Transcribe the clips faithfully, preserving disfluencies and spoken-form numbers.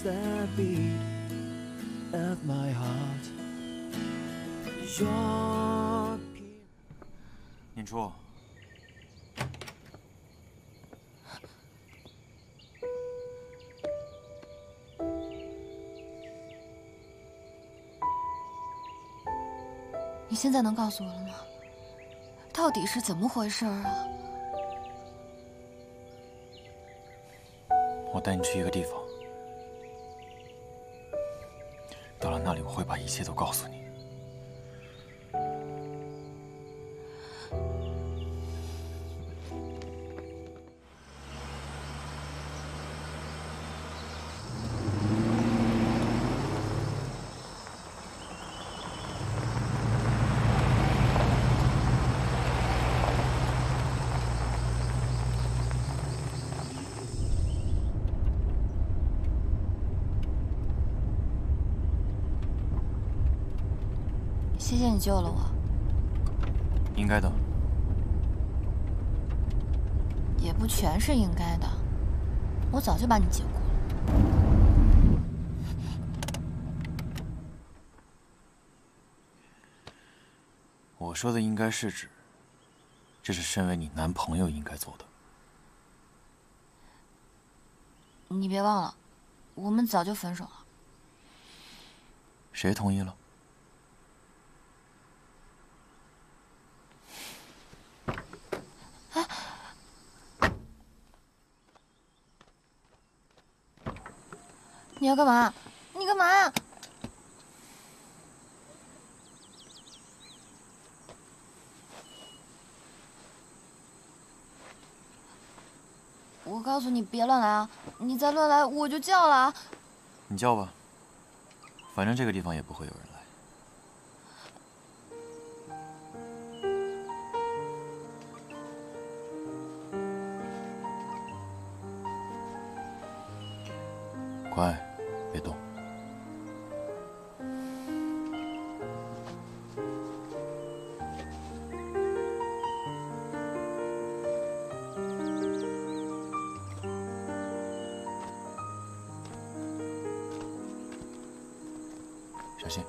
is the beat of my heart. Your 念初， 你现在能告诉我了吗？到底是怎么回事啊？ 我带你去一个地方，到了那里我会把一切都告诉你。 谢谢你救了我， 应该的。 也不全是应该的，我早就把你解雇了。 我说的应该是指，这是身为你男朋友应该做的。 你别忘了，我们早就分手了。 谁同意了？ 你要干嘛？你干嘛呀？我告诉你别乱来啊！你再乱来我就叫了啊！ 你叫吧，反正这个地方也不会有人来。乖，别动。小心。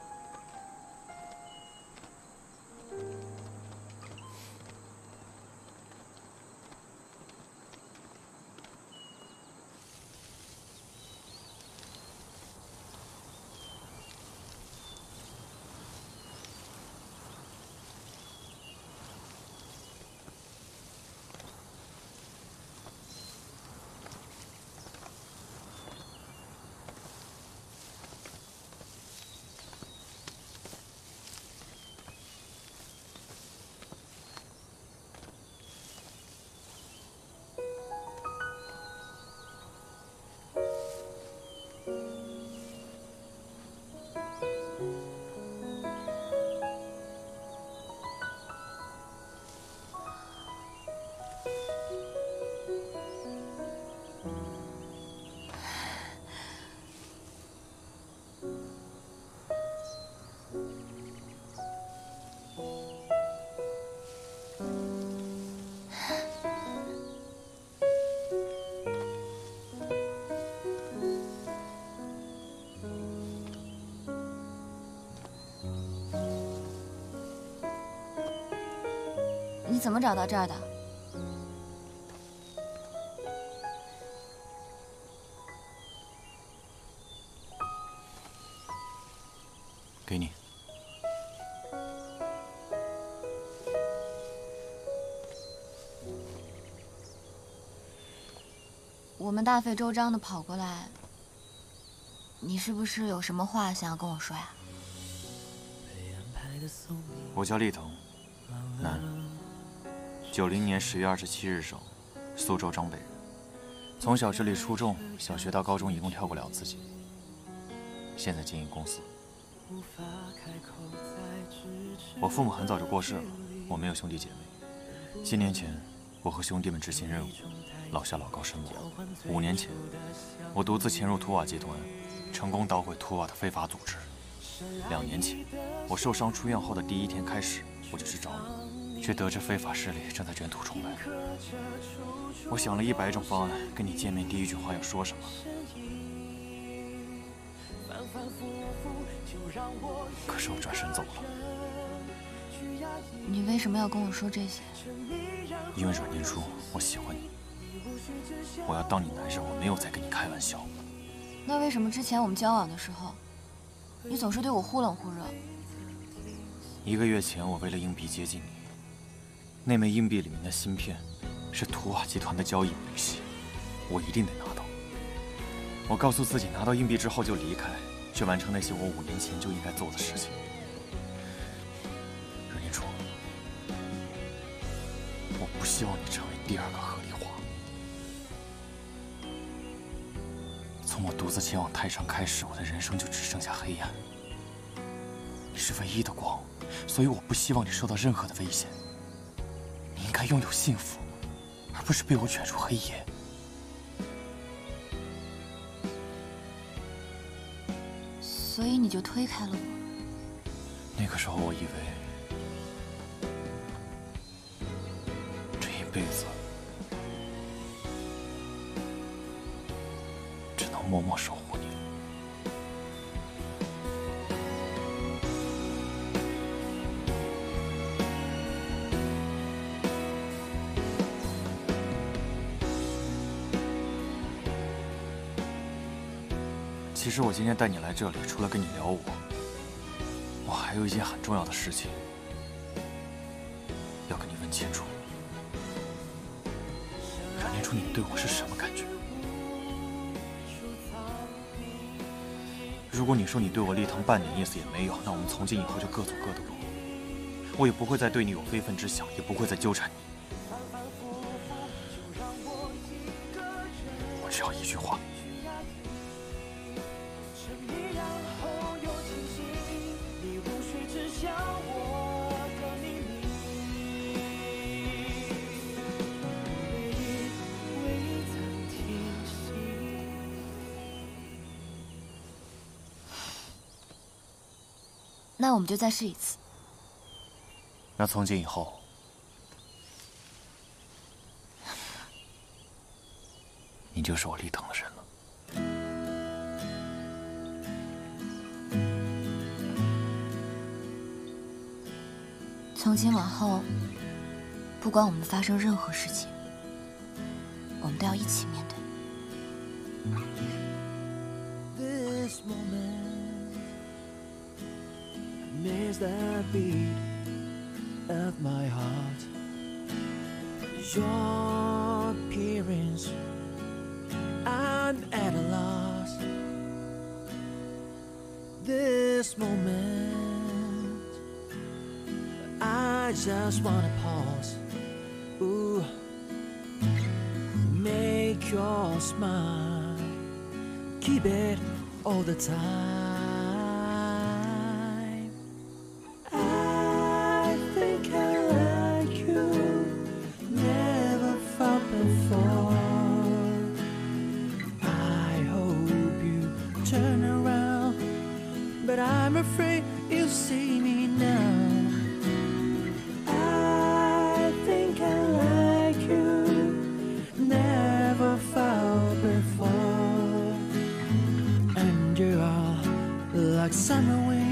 你怎么找到这儿的？ 给你。 我们大费周章的跑过来，你是不是有什么话想要跟我说呀？ 我叫立腾，男，九零年十月二十七日生，苏州张北人。从小这里初中小学到高中一共跳过两次级。现在经营公司。我父母很早就过世了，我没有兄弟姐妹。七年前，我和兄弟们执行任务，老夏老高身亡。五年前，我独自潜入图瓦集团，成功捣毁图瓦的非法组织。两年前，我受伤出院后的第一天开始，我就去找你，却得知非法势力正在卷土重来。我想了一百种方案，跟你见面第一句话要说什么， 可是我转身走了。 你为什么要跟我说这些？ 因为阮念初，我喜欢你，我要当你男人，我没有在跟你开玩笑。 那为什么之前我们交往的时候，你总是对我忽冷忽热？ 一个月前，我为了硬币接近你，那枚硬币里面的芯片是图瓦集团的交易明细，我一定得拿到。我告诉自己，拿到硬币之后就离开，去完成那些我五年前就应该做的事情。阮念初，我不希望你成为第二个何丽华。从我独自前往太上开始，我的人生就只剩下黑暗。你是唯一的光，所以我不希望你受到任何的危险。你应该拥有幸福，而不是被我卷入黑夜。 所以你就推开了我。 那个时候，我以为这一辈子只能默默守护你。其实我今天带你来这里，除了跟你聊我，我还有一件很重要的事情要跟你问清楚。阮念初，你对我是什么感觉？如果你说你对我立堂半点意思也没有，那我们从今以后就各走各的路。我也不会再对你有非分之想，也不会再纠缠你。我只要一句话。 那我们就再试一次。 那从今以后，你就是我立堂的人了。 从今往后，不管我们发生任何事情，我们都要一起面对。 This moment is the beat of my heart. Your appearance, I'm at a loss. This moment, I just wanna pause. Ooh, make your smile, keep it all the time. I think I like you, never felt before. I hope you turn around, but I'm afraid you'll see me now. I think I like you, never felt before. And you are like summer wind